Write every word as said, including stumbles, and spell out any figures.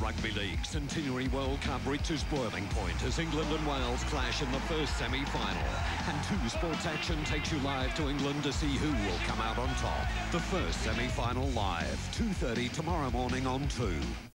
Rugby League Centenary World Cup reaches boiling point as England and Wales clash in the first semi-final. And two Sports Action takes you live to England to see who will come out on top. The first semi-final live, two thirty tomorrow morning on two.